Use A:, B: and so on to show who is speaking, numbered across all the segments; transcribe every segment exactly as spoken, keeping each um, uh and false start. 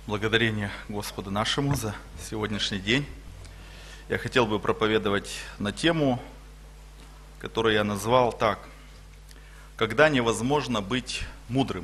A: Благодарение Господу нашему за сегодняшний день. Я хотел бы проповедовать на тему, которую я назвал так: «Когда невозможно быть мудрым».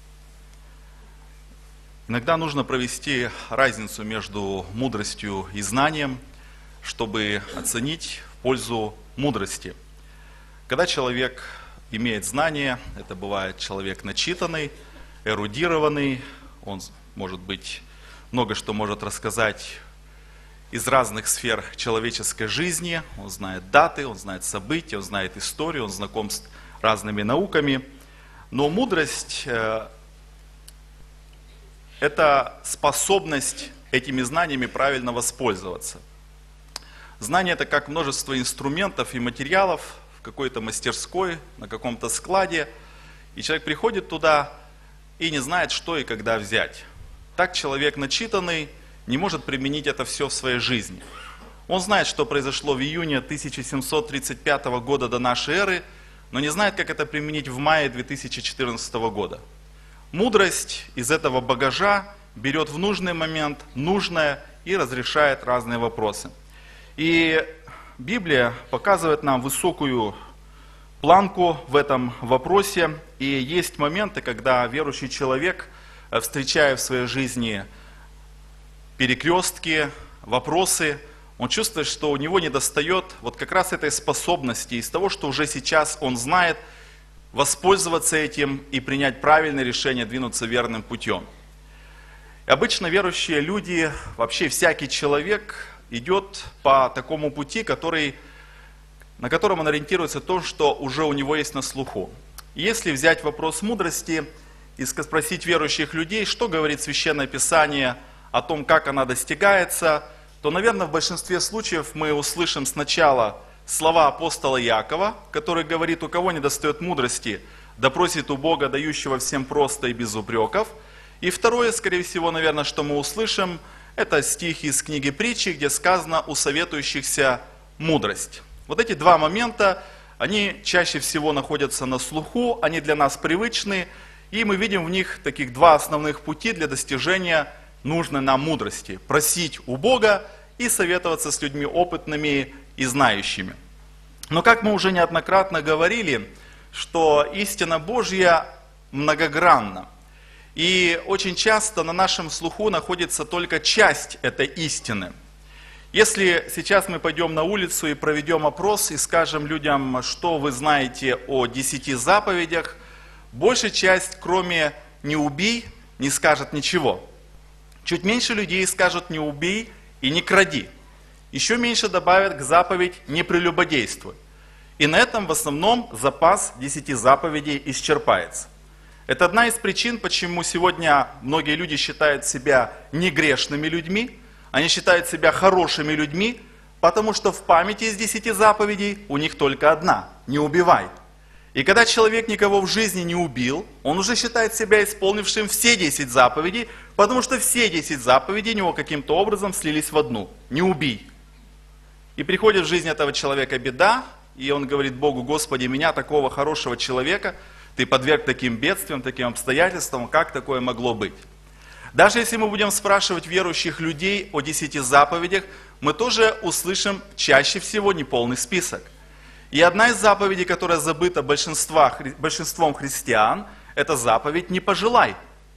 A: Иногда нужно провести разницу между мудростью и знанием, чтобы оценить пользу мудрости. Когда человек имеет знание, это бывает человек начитанный, эрудированный, он может быть много что может рассказать из разных сфер человеческой жизни, он знает даты, он знает события, он знает историю, он знаком с разными науками. Но мудрость э, – это способность этими знаниями правильно воспользоваться. Знание – это как множество инструментов и материалов в какой-то мастерской, на каком-то складе, и человек приходит туда и не знает, что и когда взять. Так человек начитанный не может применить это все в своей жизни. Он знает, что произошло в июне тысяча семьсот тридцать пятого года до нашей эры, но не знает, как это применить в мае две тысячи четырнадцатого года. Мудрость из этого багажа берет в нужный момент нужное и разрешает разные вопросы. И Библия показывает нам высокую планку в этом вопросе. И есть моменты, когда верующий человек, встречая в своей жизни перекрестки, вопросы, он чувствует, что у него недостает вот как раз этой способности из того, что уже сейчас он знает, воспользоваться этим и принять правильное решение, двинуться верным путем. И обычно верующие люди, вообще всякий человек идет по такому пути, который, на котором он ориентируется то, что уже у него есть на слуху. И если взять вопрос мудрости и спросить верующих людей, что говорит Священное Писание о том, как она достигается, то, наверное, в большинстве случаев мы услышим сначала слова апостола Иакова, который говорит: у кого недостает мудрости, да просит у Бога, дающего всем просто и без упреков. И второе, скорее всего, наверное, что мы услышим, это стих из книги Притчи, где сказано: у советующихся мудрость. Вот эти два момента, они чаще всего находятся на слуху, они для нас привычны, и мы видим в них таких два основных пути для достижения нужной нам мудрости: просить у Бога и советоваться с людьми опытными и знающими. Но как мы уже неоднократно говорили, что истина Божья многогранна. И очень часто на нашем слуху находится только часть этой истины. Если сейчас мы пойдем на улицу и проведем опрос и скажем людям, что вы знаете о десяти заповедях, большая часть, кроме «не убий», не скажет ничего. Чуть меньше людей скажут «не убей» и «не кради». Еще меньше добавят к заповедь «не прелюбодействуй». И на этом в основном запас десяти заповедей исчерпается. Это одна из причин, почему сегодня многие люди считают себя негрешными людьми, они считают себя хорошими людьми, потому что в памяти из десяти заповедей у них только одна – «не убивай». И когда человек никого в жизни не убил, он уже считает себя исполнившим все десять заповедей, потому что все десять заповедей у него каким-то образом слились в одну – «не убий». И приходит в жизнь этого человека беда, и он говорит Богу: Господи, меня, такого хорошего человека, Ты подверг таким бедствиям, таким обстоятельствам, как такое могло быть? Даже если мы будем спрашивать верующих людей о десяти заповедях, мы тоже услышим чаще всего неполный список. И одна из заповедей, которая забыта большинством христиан, это заповедь «не пожелай».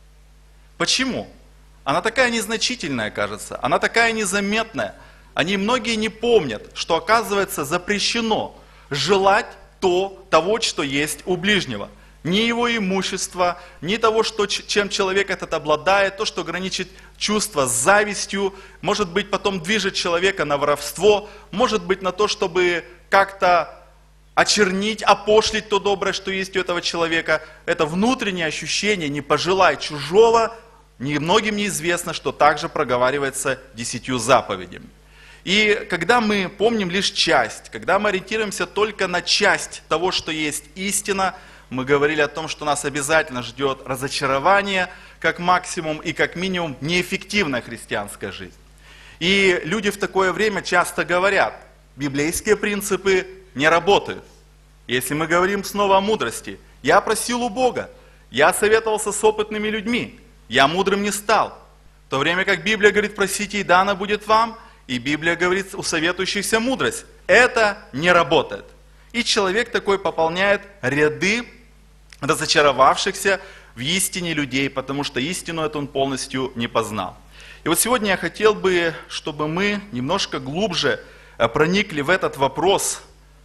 A: Почему? Она такая незначительная, кажется, она такая незаметная. Они многие не помнят, что, оказывается, запрещено желать то, того, что есть у ближнего. Ни его имущества, ни того, что, чем человек этот обладает, то, что граничит чувство с завистью, может быть, потом движет человека на воровство, может быть, на то, чтобы как-то очернить, опошлить то доброе, что есть у этого человека. Это внутреннее ощущение «не пожелай чужого», немногим неизвестно, что также проговаривается десятью заповедями. И когда мы помним лишь часть, когда мы ориентируемся только на часть того, что есть истина, мы говорили о том, что нас обязательно ждет разочарование, как максимум, и как минимум неэффективная христианская жизнь. И люди в такое время часто говорят: библейские принципы не работают. Если мы говорим снова о мудрости, я просил у Бога, я советовался с опытными людьми, я мудрым не стал. В то время как Библия говорит, просите, и дано будет вам, и Библия говорит, у советующихся мудрость. Это не работает. И человек такой пополняет ряды разочаровавшихся в истине людей, потому что истину эту он полностью не познал. И вот сегодня я хотел бы, чтобы мы немножко глубже проникли в этот вопрос.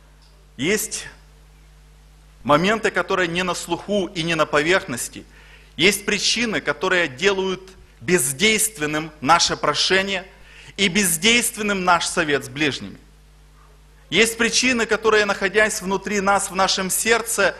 A: Есть моменты, которые не на слуху и не на поверхности. Есть причины, которые делают бездейственным наше прошение и бездейственным наш совет с ближними. Есть причины, которые, находясь внутри нас, в нашем сердце,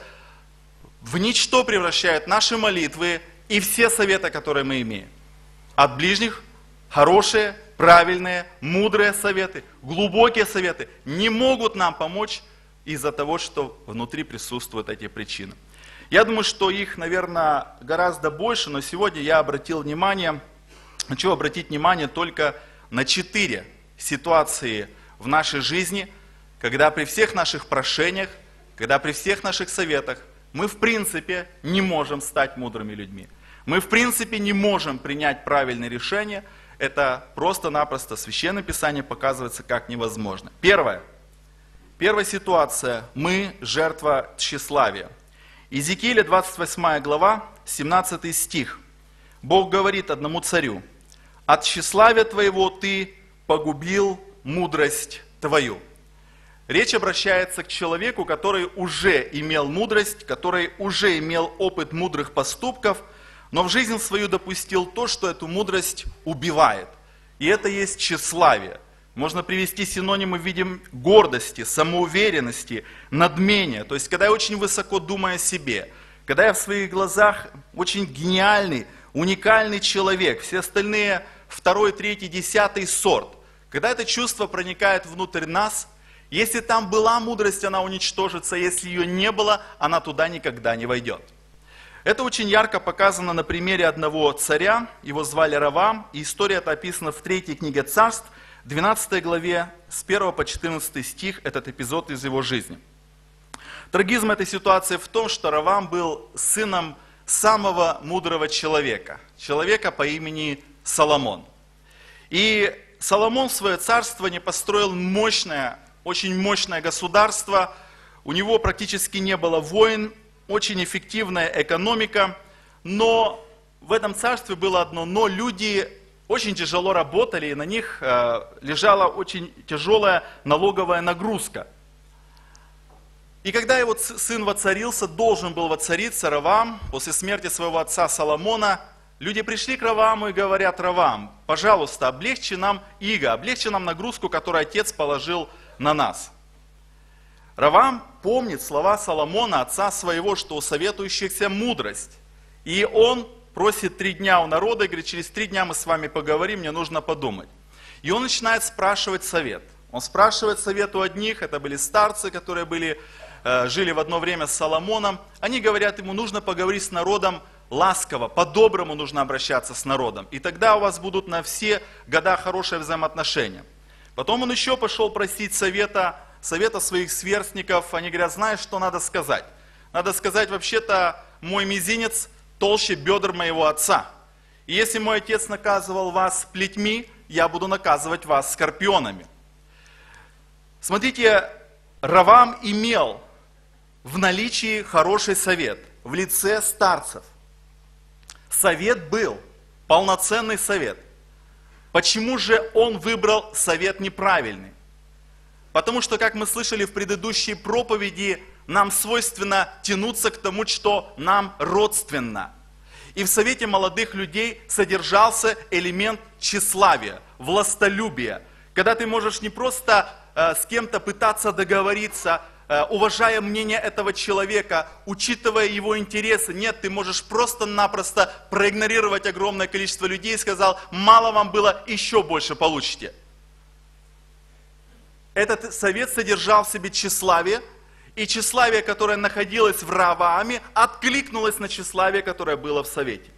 A: в ничто превращают наши молитвы и все советы, которые мы имеем. От ближних хорошие, правильные, мудрые советы, глубокие советы не могут нам помочь из-за того, что внутри присутствуют эти причины. Я думаю, что их, наверное, гораздо больше, но сегодня я обратил внимание, хочу обратить внимание только на четыре ситуации в нашей жизни, когда при всех наших прошениях, когда при всех наших советах мы в принципе не можем стать мудрыми людьми. Мы в принципе не можем принять правильное решение. Это просто-напросто Священное Писание показывается как невозможно. Первое. Первая ситуация. Мы жертва тщеславия. Иезекииля двадцать восьмая глава, семнадцатый стих. Бог говорит одному царю: «От тщеславия твоего ты погубил мудрость твою». Речь обращается к человеку, который уже имел мудрость, который уже имел опыт мудрых поступков, но в жизнь свою допустил то, что эту мудрость убивает. И это есть тщеславие. Можно привести синонимы в виде гордости, самоуверенности, надмения. То есть, когда я очень высоко думаю о себе, когда я в своих глазах очень гениальный, уникальный человек, все остальные второй, третий, десятый сорт. Когда это чувство проникает внутрь нас, если там была мудрость, она уничтожится, если ее не было, она туда никогда не войдет. Это очень ярко показано на примере одного царя, его звали Ровам, и история эта описана в третьей книге Царств, двенадцатой главе, с первого по четырнадцатый стих, этот эпизод из его жизни. Трагизм этой ситуации в том, что Ровам был сыном самого мудрого человека, человека по имени Соломон. И Соломон в свое царствование построил мощное, очень мощное государство, у него практически не было войн, очень эффективная экономика, но в этом царстве было одно но: люди очень тяжело работали, и на них э, лежала очень тяжелая налоговая нагрузка. И когда его сын воцарился, должен был воцариться Ровам, после смерти своего отца Соломона, люди пришли к Роваму и говорят: Ровам, пожалуйста, облегчи нам иго, облегчи нам нагрузку, которую отец положил на нас. Ровам помнит слова Соломона, отца своего, что у советующихся мудрость. И он просит три дня у народа и говорит: через три дня мы с вами поговорим, мне нужно подумать. И он начинает спрашивать совет. Он спрашивает совет у одних, это были старцы, которые были, э, жили в одно время с Соломоном. Они говорят ему: нужно поговорить с народом ласково, по-доброму нужно обращаться с народом. И тогда у вас будут на все года хорошие взаимоотношения. Потом он еще пошел просить совета, совета своих сверстников. Они говорят: знаешь, что надо сказать? Надо сказать: вообще-то мой мизинец толще бедер моего отца. И если мой отец наказывал вас плетьми, я буду наказывать вас скорпионами. Смотрите, Ровам имел в наличии хороший совет в лице старцев. Совет был, полноценный совет. Почему же он выбрал совет неправильный? Потому что, как мы слышали в предыдущей проповеди, нам свойственно тянуться к тому, что нам родственно. И в совете молодых людей содержался элемент тщеславия, властолюбия. Когда ты можешь не просто э, с кем-то пытаться договориться, э, уважая мнение этого человека, учитывая его интересы. Нет, ты можешь просто-напросто проигнорировать огромное количество людей и сказал: мало вам было, еще больше получите. Этот совет содержал в себе тщеславие, и тщеславие, которое находилось в Роваме, откликнулось на тщеславие, которое было в совете.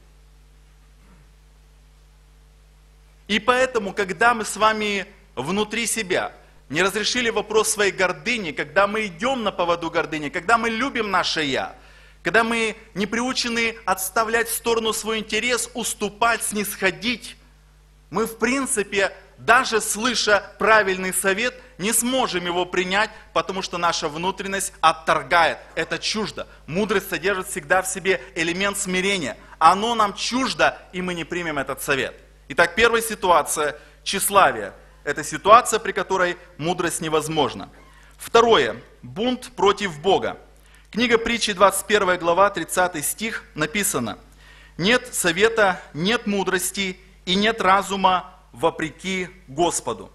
A: И поэтому, когда мы с вами внутри себя не разрешили вопрос своей гордыни, когда мы идем на поводу гордыни, когда мы любим наше «я», когда мы не приучены отставлять в сторону свой интерес, уступать, снисходить мы в принципе, даже слыша правильный совет, не сможем его принять, потому что наша внутренность отторгает. Это чуждо. Мудрость содержит всегда в себе элемент смирения. Оно нам чуждо, и мы не примем этот совет. Итак, первая ситуация – тщеславие. Это ситуация, при которой мудрость невозможна. Второе – бунт против Бога. Книга Притчи, двадцать первая глава, тридцатый стих написано: «Нет совета, нет мудрости и нет разума вопреки Господу».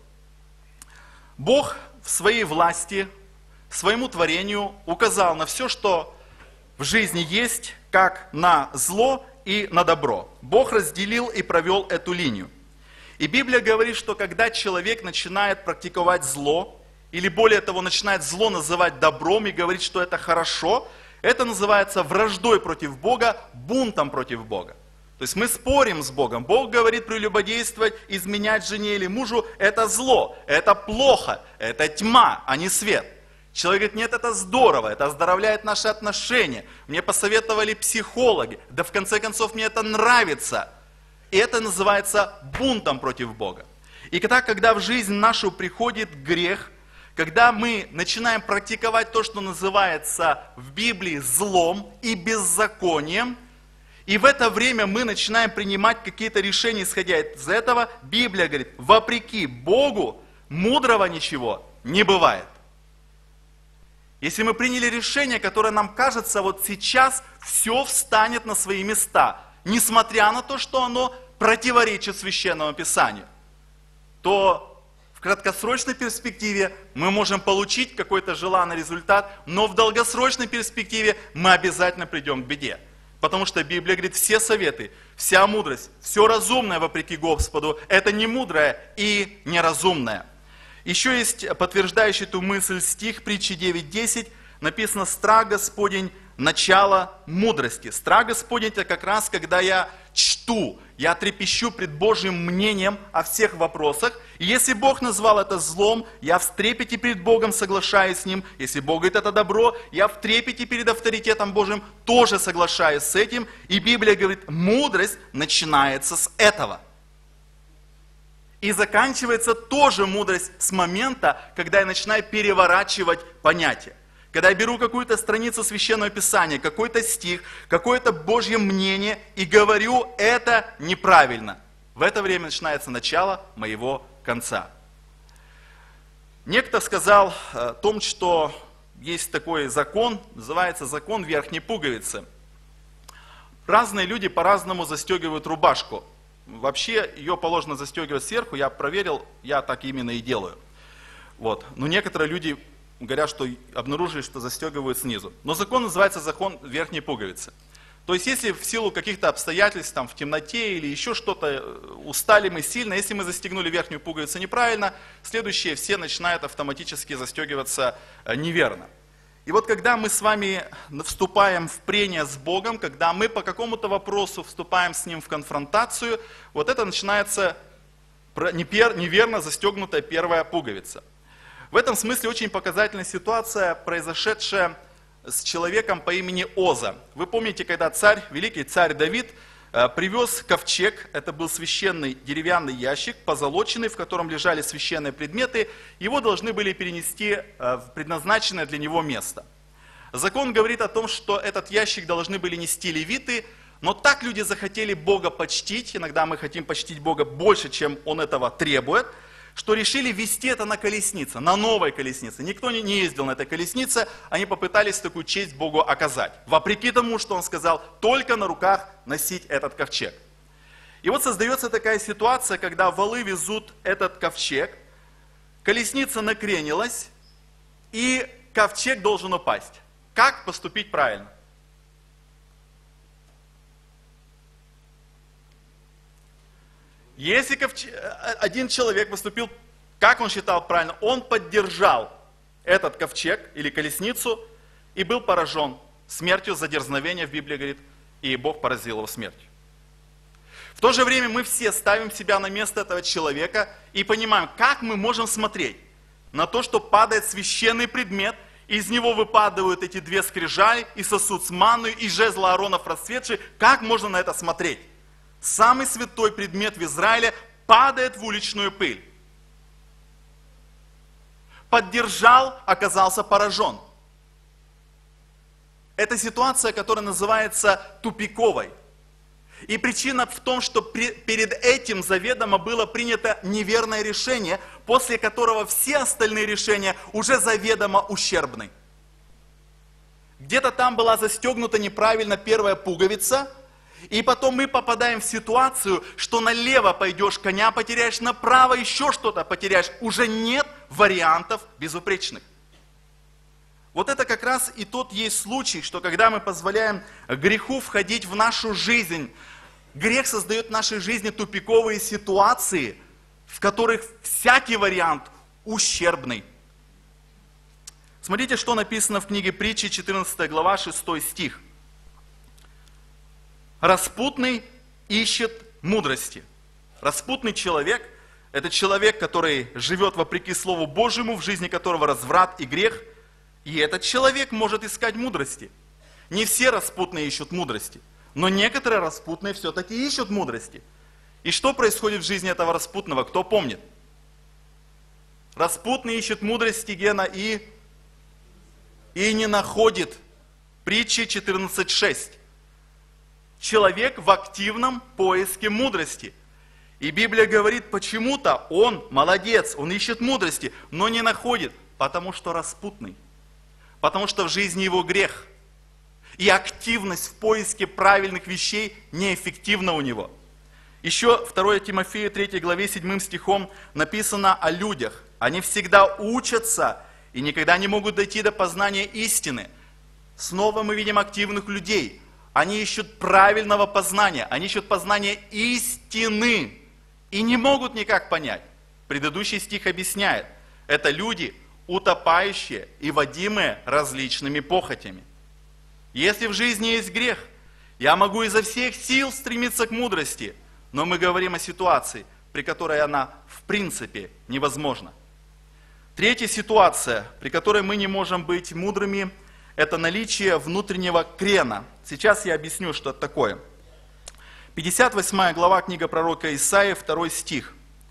A: Бог в своей власти, своему творению указал на все, что в жизни есть, как на зло и на добро. Бог разделил и провел эту линию. И Библия говорит, что когда человек начинает практиковать зло, или более того, начинает зло называть добром и говорит, что это хорошо, это называется враждой против Бога, бунтом против Бога. То есть мы спорим с Богом. Бог говорит прелюбодействовать, изменять жене или мужу – это зло, это плохо, это тьма, а не свет. Человек говорит: нет, это здорово, это оздоровляет наши отношения. Мне посоветовали психологи, да в конце концов мне это нравится. И это называется бунтом против Бога. И так, когда в жизнь нашу приходит грех, когда мы начинаем практиковать то, что называется в Библии злом и беззаконием, и в это время мы начинаем принимать какие-то решения, исходя из этого, Библия говорит: вопреки Богу мудрого ничего не бывает. Если мы приняли решение, которое нам кажется, вот сейчас все встанет на свои места, несмотря на то, что оно противоречит Священному Писанию, то в краткосрочной перспективе мы можем получить какой-то желанный результат, но в долгосрочной перспективе мы обязательно придем к беде. Потому что Библия говорит: все советы, вся мудрость, все разумное вопреки Господу, это не мудрое и неразумное. Еще есть подтверждающий эту мысль стих, Притчи девять десять, написано: «Страх Господень – начало мудрости». Страх Господень – это как раз, когда я чту, я трепещу пред Божьим мнением о всех вопросах. И если Бог назвал это злом, я в трепете перед Богом соглашаюсь с Ним. Если Бог говорит это добро, я в трепете перед авторитетом Божьим тоже соглашаюсь с этим. И Библия говорит: мудрость начинается с этого. И заканчивается тоже мудрость с момента, когда я начинаю переворачивать понятия. Когда я беру какую-то страницу Священного Писания, какой-то стих, какое-то Божье мнение и говорю: это неправильно. В это время начинается начало моего конца. Некто сказал о том, что есть такой закон, называется закон верхней пуговицы. Разные люди по-разному застегивают рубашку. Вообще ее положено застегивать сверху, я проверил, я так именно и делаю. Вот. Но некоторые люди говорят, что обнаружили, что застегивают снизу. Но закон называется закон верхней пуговицы. То есть, если в силу каких-то обстоятельств, там, в темноте или еще что-то, устали мы сильно, если мы застегнули верхнюю пуговицу неправильно, следующие все начинают автоматически застегиваться неверно. И вот когда мы с вами вступаем в прение с Богом, когда мы по какому-то вопросу вступаем с Ним в конфронтацию, вот это начинается неверно застегнутая первая пуговица. В этом смысле очень показательная ситуация, произошедшая с человеком по имени Оза. Вы помните, когда царь, великий царь Давид, привез ковчег, это был священный деревянный ящик, позолоченный, в котором лежали священные предметы, его должны были перенести в предназначенное для него место. Закон говорит о том, что этот ящик должны были нести левиты, но так люди захотели Бога почтить, иногда мы хотим почтить Бога больше, чем Он этого требует, что решили везти это на колеснице, на новой колеснице. Никто не ездил на этой колеснице, они попытались такую честь Богу оказать. Вопреки тому, что Он сказал, только на руках носить этот ковчег. И вот создается такая ситуация, когда валы везут этот ковчег, колесница накренилась, и ковчег должен упасть. Как поступить правильно? Если ковч... один человек поступил, как он считал правильно, он поддержал этот ковчег или колесницу и был поражен смертью за дерзновение, в Библии говорит, и Бог поразил его смертью. В то же время мы все ставим себя на место этого человека и понимаем, как мы можем смотреть на то, что падает священный предмет, из него выпадают эти две скрижали, и сосуд с манной, и жезл Ааронов расцветший. Как можно на это смотреть? Самый святой предмет в Израиле падает в уличную пыль. Поддержал, оказался поражен. Это ситуация, которая называется тупиковой. И причина в том, что при, перед этим заведомо было принято неверное решение, после которого все остальные решения уже заведомо ущербны. Где-то там была застегнута неправильно первая пуговица, и потом мы попадаем в ситуацию, что налево пойдешь, коня потеряешь, направо еще что-то потеряешь. Уже нет вариантов безупречных. Вот это как раз и тот есть случай, что когда мы позволяем греху входить в нашу жизнь, грех создает в нашей жизни тупиковые ситуации, в которых всякий вариант ущербный. Смотрите, что написано в книге Притчи, четырнадцатая глава, шестой стих. Распутный ищет мудрости. Распутный человек – это человек, который живет вопреки Слову Божьему, в жизни которого разврат и грех. И этот человек может искать мудрости. Не все распутные ищут мудрости, но некоторые распутные все-таки ищут мудрости. И что происходит в жизни этого распутного, кто помнит? Распутный ищет мудрости, Гена, и, и не находит. Притчи четырнадцать шесть. Человек в активном поиске мудрости. И Библия говорит, почему-то он молодец, он ищет мудрости, но не находит, потому что распутный. Потому что в жизни его грех. И активность в поиске правильных вещей неэффективна у него. Еще второе Тимофею третьей главе седьмым стихом написано о людях. Они всегда учатся и никогда не могут дойти до познания истины. Снова мы видим активных людей. Они ищут правильного познания, они ищут познания истины и не могут никак понять. Предыдущий стих объясняет, это люди, утопающие и водимые различными похотями. Если в жизни есть грех, я могу изо всех сил стремиться к мудрости, но мы говорим о ситуации, при которой она в принципе невозможна. Третья ситуация, при которой мы не можем быть мудрыми, это наличие внутреннего крена. Сейчас я объясню, что это такое. пятьдесят восьмая глава, книга пророка Исаии, второй стих.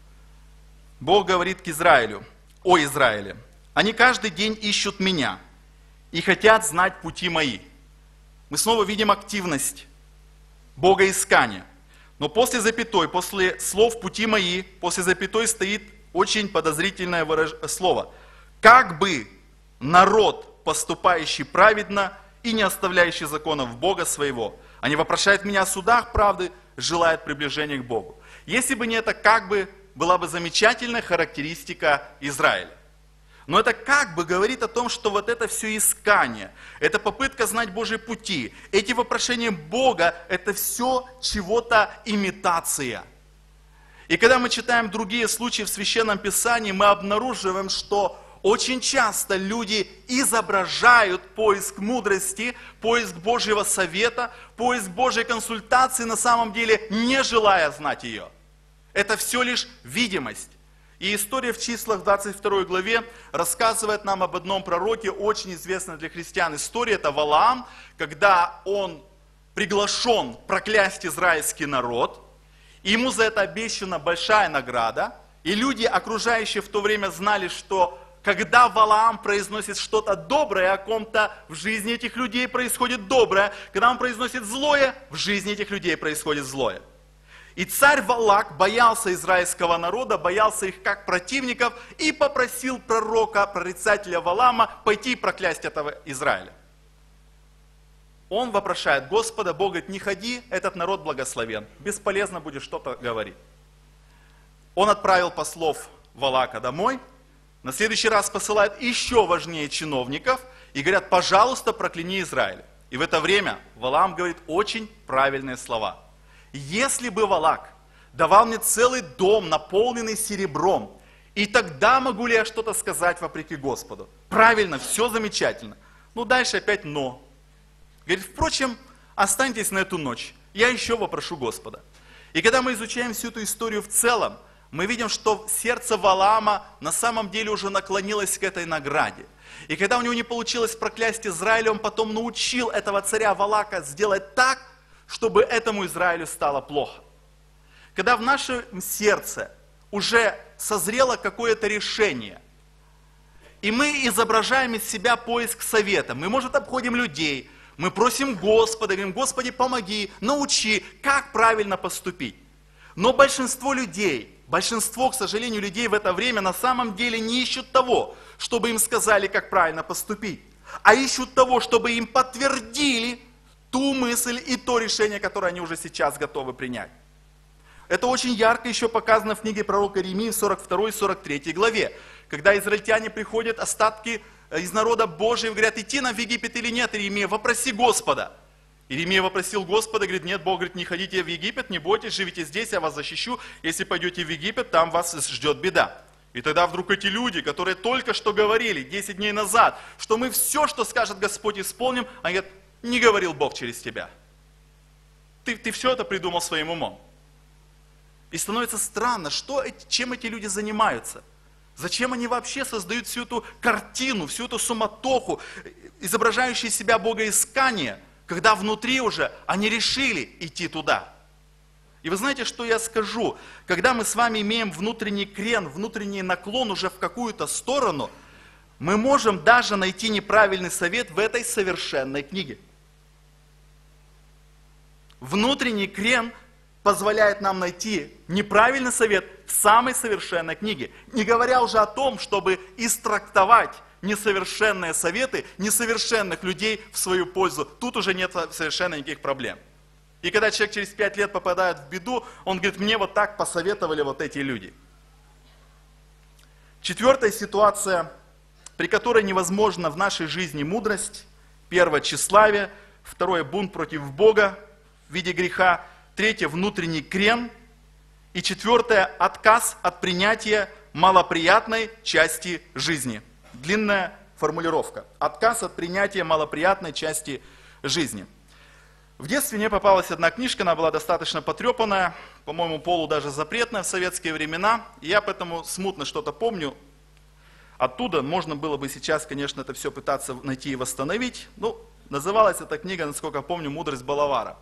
A: Бог говорит к Израилю, о Израиле, они каждый день ищут меня и хотят знать пути мои. Мы снова видим активность богоискания. Но после запятой, после слов «пути мои», после запятой стоит очень подозрительное выраж... слово. Как бы народ, поступающий праведно и не оставляющий законов Бога своего. Они вопрошают меня о судах правды, желают приближения к Богу. Если бы не это, как бы, была бы замечательная характеристика Израиля. Но это как бы говорит о том, что вот это все искание, это попытка знать Божьи пути, эти вопрошения Бога, это все чего-то имитация. И когда мы читаем другие случаи в Священном Писании, мы обнаруживаем, что очень часто люди изображают поиск мудрости, поиск Божьего совета, поиск Божьей консультации, на самом деле не желая знать ее. Это все лишь видимость. И история в числах двадцать второй главе рассказывает нам об одном пророке, очень известной для христиан. История это Валаам, когда он приглашен проклясть израильский народ, и ему за это обещана большая награда, и люди, окружающие в то время, знали, что когда Валаам произносит что-то доброе о ком-то, в жизни этих людей происходит доброе. Когда он произносит злое, в жизни этих людей происходит злое. И царь Валак боялся израильского народа, боялся их как противников, и попросил пророка, прорицателя Валаама, пойти и проклясть этого Израиля. Он вопрошает Господа, Бог говорит, не ходи, этот народ благословен, бесполезно будет что-то говорить. Он отправил послов Валака домой, на следующий раз посылает еще важнее чиновников и говорят, пожалуйста, прокляни Израиль. И в это время Валаам говорит очень правильные слова. Если бы Валак давал мне целый дом, наполненный серебром, и тогда могу ли я что-то сказать вопреки Господу? Правильно, все замечательно. Ну дальше опять но. Говорит, впрочем, останьтесь на эту ночь, я еще вопрошу Господа. И когда мы изучаем всю эту историю в целом, мы видим, что сердце Валаама на самом деле уже наклонилось к этой награде. И когда у него не получилось проклясть Израиля, он потом научил этого царя Валака сделать так, чтобы этому Израилю стало плохо. когда в нашем сердце уже созрело какое-то решение, и мы изображаем из себя поиск совета, мы, может, обходим людей, мы просим Господа, говорим: Господи, помоги, научи, как правильно поступить. Но большинство людей, большинство, к сожалению, людей в это время на самом деле не ищут того, чтобы им сказали, как правильно поступить, а ищут того, чтобы им подтвердили ту мысль и то решение, которое они уже сейчас готовы принять. Это очень ярко еще показано в книге пророка Иеремии в сорок второй и сорок третьей главе, когда израильтяне приходят, остатки из народа Божьего, говорят: идти нам в Египет или нет, Иеремия, вопроси Господа. Иеремия вопросил Господа, говорит: нет, Бог говорит: не ходите в Египет, не бойтесь, живите здесь, я вас защищу. Если пойдете в Египет, там вас ждет беда. И тогда вдруг эти люди, которые только что говорили десять дней назад, что мы все, что скажет Господь, исполним, они говорят: не говорил Бог через тебя. Ты, ты все это придумал своим умом. И становится странно, что, чем эти люди занимаются. Зачем они вообще создают всю эту картину, всю эту суматоху, изображающую из себя богоискание, когда внутри уже они решили идти туда. И вы знаете, что я скажу? Когда мы с вами имеем внутренний крен, внутренний наклон уже в какую-то сторону, мы можем даже найти неправильный совет в этой совершенной книге. Внутренний крен позволяет нам найти неправильный совет в самой совершенной книге. Не говоря уже о том, чтобы истрактовать несовершенные советы несовершенных людей в свою пользу. Тут уже нет совершенно никаких проблем. И когда человек через пять лет попадает в беду, он говорит: мне вот так посоветовали вот эти люди. Четвертая ситуация, при которой невозможна в нашей жизни мудрость. Первое – тщеславие. Второе – бунт против Бога в виде греха. Третье – внутренний крен. И четвертое – отказ от принятия малоприятной части жизни. Длинная формулировка. Отказ от принятия малоприятной части жизни. В детстве мне попалась одна книжка, она была достаточно потрепанная, по-моему, полу даже запретная в советские времена. И я поэтому смутно что-то помню. Оттуда можно было бы сейчас, конечно, это все пытаться найти и восстановить. Ну, называлась эта книга, насколько помню, «Мудрость Балавара».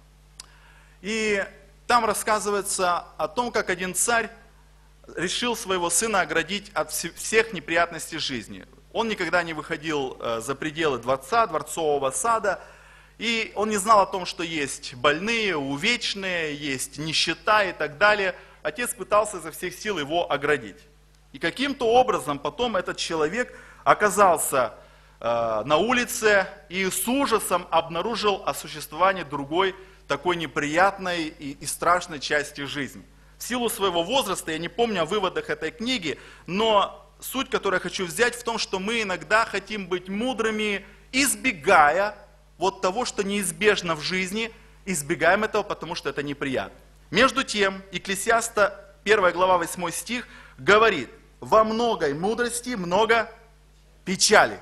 A: И там рассказывается о том, как один царь решил своего сына оградить от всех неприятностей жизни. Он никогда не выходил за пределы дворца, дворцового сада, и он не знал о том, что есть больные, увечные, есть нищета и так далее. Отец пытался изо всех сил его оградить. И каким-то образом потом этот человек оказался э, на улице и с ужасом обнаружил о существовании другой такой неприятной и, и страшной части жизни. В силу своего возраста, я не помню о выводах этой книги, но суть, которую я хочу взять, в том, что мы иногда хотим быть мудрыми, избегая вот того, что неизбежно в жизни, избегаем этого, потому что это неприятно. Между тем, Екклесиаста, первая глава, восьмой стих, говорит: во многой мудрости много печали.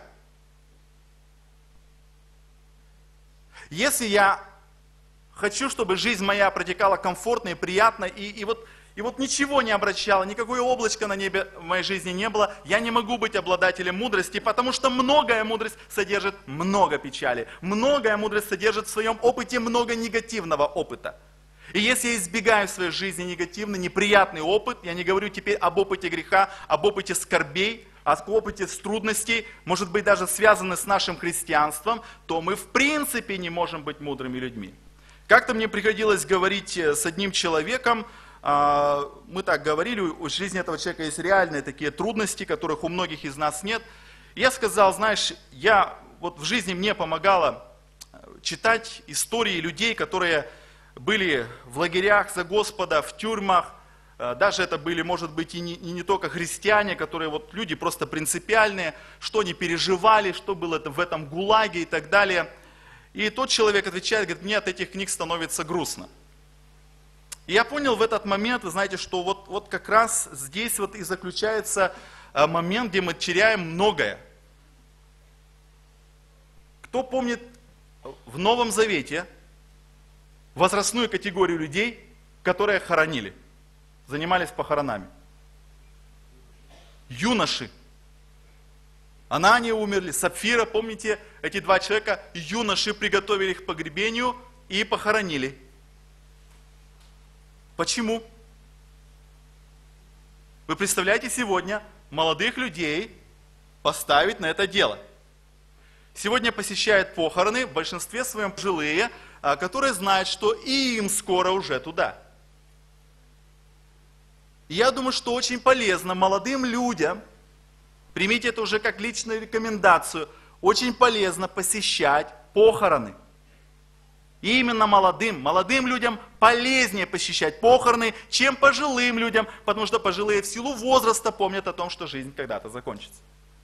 A: Если я хочу, чтобы жизнь моя протекала комфортно и приятно, и, и, вот, и вот ничего не обращало, никакое облачко на небе в моей жизни не было, я не могу быть обладателем мудрости, потому что многое мудрость содержит много печали, многое мудрость содержит в своем опыте много негативного опыта. И если я избегаю в своей жизни негативный, неприятный опыт, я не говорю теперь об опыте греха, об опыте скорбей, об опыте трудностей, может быть даже связанных с нашим христианством, то мы в принципе не можем быть мудрыми людьми. Как-то мне приходилось говорить с одним человеком, мы так говорили, в жизни этого человека есть реальные такие трудности, которых у многих из нас нет. Я сказал: знаешь, я, вот в жизни мне помогало читать истории людей, которые были в лагерях за Господа, в тюрьмах, даже это были, может быть, и не, и не только христиане, которые вот люди просто принципиальные, что они переживали, что было в этом ГУЛАГе и так далее. И тот человек отвечает, говорит: мне от этих книг становится грустно. И я понял в этот момент, вы знаете, что вот, вот как раз здесь вот и заключается момент, где мы теряем многое. Кто помнит в Новом Завете возрастную категорию людей, которые хоронили, занимались похоронами? Юноши. Анания умерли, Сапфира, помните, эти два человека, юноши, приготовили их к погребению и похоронили. Почему? Вы представляете сегодня молодых людей поставить на это дело? Сегодня посещают похороны, в большинстве своем пожилые, которые знают, что и им скоро уже туда. И я думаю, что очень полезно молодым людям, примите это уже как личную рекомендацию, очень полезно посещать похороны. И именно молодым, молодым людям полезнее посещать похороны, чем пожилым людям, потому что пожилые в силу возраста помнят о том, что жизнь когда-то закончится.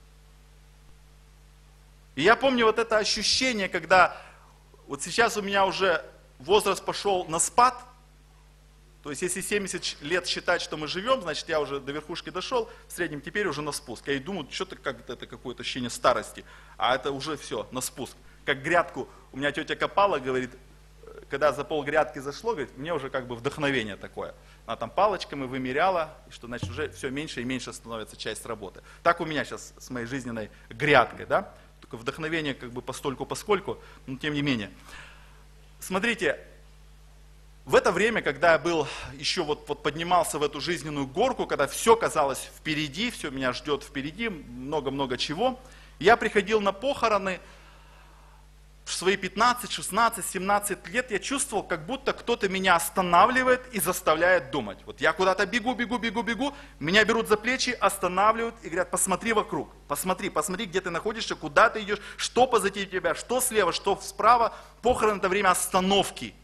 A: И я помню вот это ощущение, когда вот сейчас у меня уже возраст пошел на спад, то есть если семьдесят лет считать, что мы живем, значит я уже до верхушки дошел, в среднем теперь уже на спуск. Я и думаю, что-то как-то это какое-то ощущение старости, а это уже все, на спуск. Как грядку, у меня тетя копала, говорит, когда за пол грядки зашло, говорит, мне уже как бы вдохновение такое. Она там палочками вымеряла, что значит уже все меньше и меньше становится часть работы. Так у меня сейчас с моей жизненной грядкой, да? Только вдохновение как бы постольку-поскольку, но тем не менее. Смотрите, в это время, когда я был, еще вот, вот поднимался в эту жизненную горку, когда все казалось впереди, все меня ждет впереди, много-много чего, я приходил на похороны, в свои пятнадцать, шестнадцать, семнадцать лет я чувствовал, как будто кто-то меня останавливает и заставляет думать. Вот я куда-то бегу, бегу, бегу, бегу, меня берут за плечи, останавливают и говорят, посмотри вокруг, посмотри, посмотри, где ты находишься, куда ты идешь, что позади тебя, что слева, что справа. Похорон – это время остановки.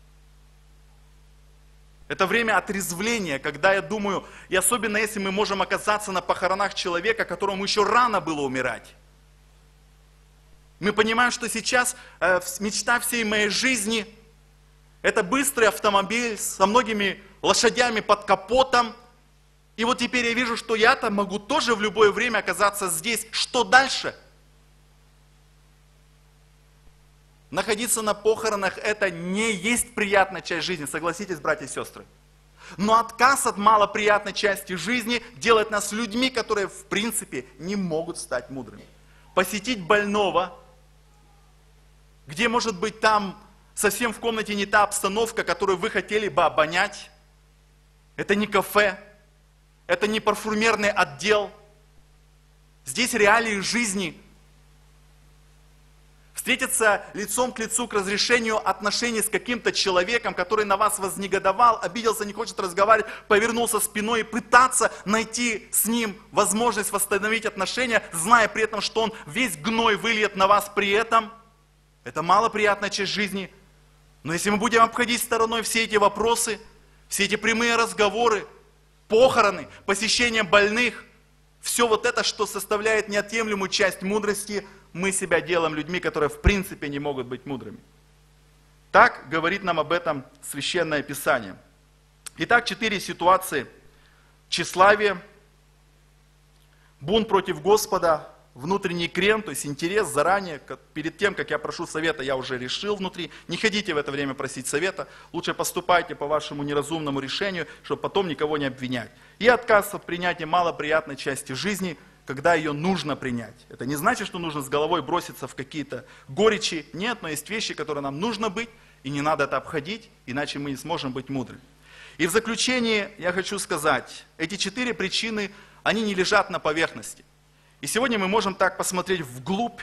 A: Это время отрезвления, когда я думаю, и особенно если мы можем оказаться на похоронах человека, которому еще рано было умирать. Мы понимаем, что сейчас э, мечта всей моей жизни – это быстрый автомобиль со многими лошадями под капотом. И вот теперь я вижу, что я-то могу тоже в любое время оказаться здесь. Что дальше? Находиться на похоронах – это не есть приятная часть жизни, согласитесь, братья и сестры. Но отказ от малоприятной части жизни делает нас людьми, которые в принципе не могут стать мудрыми. Посетить больного, где, может быть, там совсем в комнате не та обстановка, которую вы хотели бы обонять. Это не кафе, это не парфюмерный отдел. Здесь реалии жизни. Встретиться лицом к лицу к разрешению отношений с каким-то человеком, который на вас вознегодовал, обиделся, не хочет разговаривать, повернулся спиной и пытаться найти с ним возможность восстановить отношения, зная при этом, что он весь гной выльет на вас при этом. Это малоприятная часть жизни. Но если мы будем обходить стороной все эти вопросы, все эти прямые разговоры, похороны, посещение больных, все вот это, что составляет неотъемлемую часть мудрости, мы себя делаем людьми, которые в принципе не могут быть мудрыми. Так говорит нам об этом Священное Писание. Итак, четыре ситуации. Тщеславие, бунт против Господа, внутренний крен, то есть интерес заранее, перед тем, как я прошу совета, я уже решил внутри. Не ходите в это время просить совета, лучше поступайте по вашему неразумному решению, чтобы потом никого не обвинять. И отказ от принятия малоприятной части жизни, когда ее нужно принять. Это не значит, что нужно с головой броситься в какие-то горечи. Нет, но есть вещи, которые нам нужно быть, и не надо это обходить, иначе мы не сможем быть мудрыми. И в заключение я хочу сказать, эти четыре причины, они не лежат на поверхности. И сегодня мы можем так посмотреть вглубь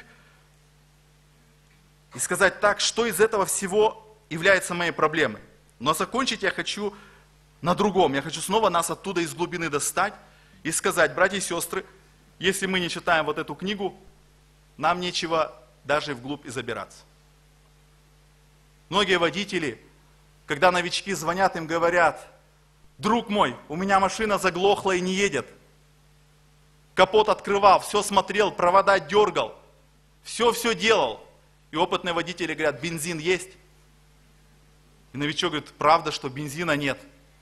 A: и сказать так, что из этого всего является моей проблемой. Но закончить я хочу на другом. Я хочу снова нас оттуда из глубины достать и сказать, братья и сестры, если мы не читаем вот эту книгу, нам нечего даже вглубь и забираться. Многие водители, когда новички звонят, им говорят, друг мой, у меня машина заглохла и не едет. Капот открывал, все смотрел, провода дергал, все-все делал. И опытные водители говорят, бензин есть? И новичок говорит, правда, что бензина нет?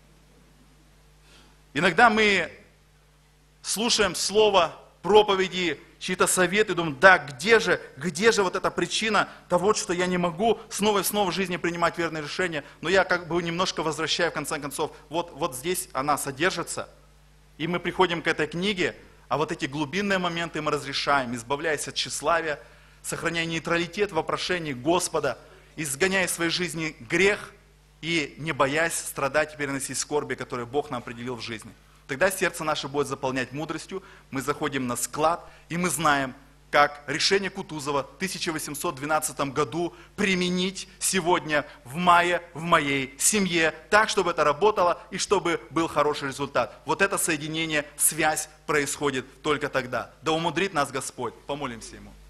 A: Иногда мы слушаем слово, проповеди, чьи-то советы, думаем, да, где же, где же вот эта причина того, что я не могу снова и снова в жизни принимать верные решения, но я как бы немножко возвращаю, в конце концов, вот, вот здесь она содержится, и мы приходим к этой книге, а вот эти глубинные моменты мы разрешаем, избавляясь от тщеславия, сохраняя нейтралитет в вопрошении Господа, изгоняя из своей жизни грех, и не боясь страдать и переносить скорби, которые Бог нам определил в жизни. Тогда сердце наше будет заполнять мудростью, мы заходим на склад, и мы знаем, как решение Кутузова в тысяча восемьсот двенадцатом году применить сегодня в мае в моей семье, так, чтобы это работало и чтобы был хороший результат. Вот это соединение, связь происходит только тогда. Да умудрит нас Господь. Помолимся Ему.